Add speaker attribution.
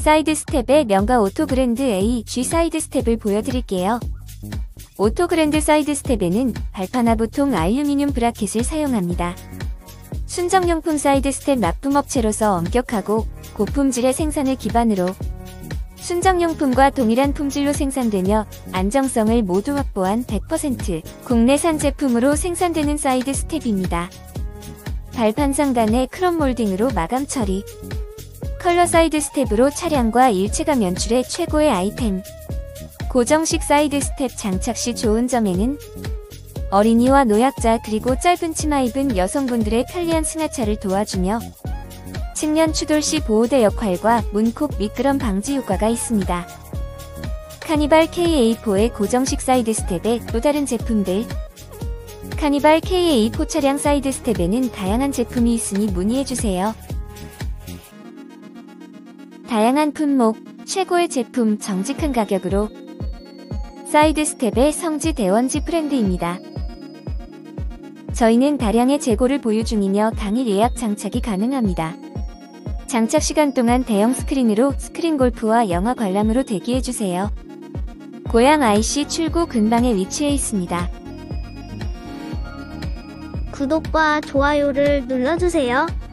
Speaker 1: 사이드 스텝의 명가 오토그랜드 AG 사이드 스텝을 보여드릴게요. 오토그랜드 사이드 스텝에는 발판화 보통 알루미늄 브라켓을 사용합니다. 순정용품 사이드 스텝 납품업체로서 엄격하고 고품질의 생산을 기반으로 순정용품과 동일한 품질로 생산되며 안정성을 모두 확보한 100% 국내산 제품으로 생산되는 사이드 스텝입니다. 발판 상단의 크롬 몰딩으로 마감 처리, 컬러 사이드 스텝으로 차량과 일체감 연출의 최고의 아이템. 고정식 사이드 스텝 장착 시 좋은 점에는 어린이와 노약자 그리고 짧은 치마 입은 여성분들의 편리한 승하차를 도와주며 측면 추돌 시 보호대 역할과 문콕 미끄럼 방지 효과가 있습니다. 카니발 K-A4의 고정식 사이드 스텝의 또 다른 제품들. 카니발 K-A4 차량 사이드 스텝에는 다양한 제품이 있으니 문의해주세요. 다양한 품목, 최고의 제품, 정직한 가격으로 사이드 스텝의 성지 대원지 브랜드입니다. 저희는 다량의 재고를 보유 중이며 당일 예약 장착이 가능합니다. 장착 시간 동안 대형 스크린으로 스크린 골프와 영화 관람으로 대기해주세요. 고양 IC 출구 근방에 위치해 있습니다.
Speaker 2: 구독과 좋아요를 눌러주세요.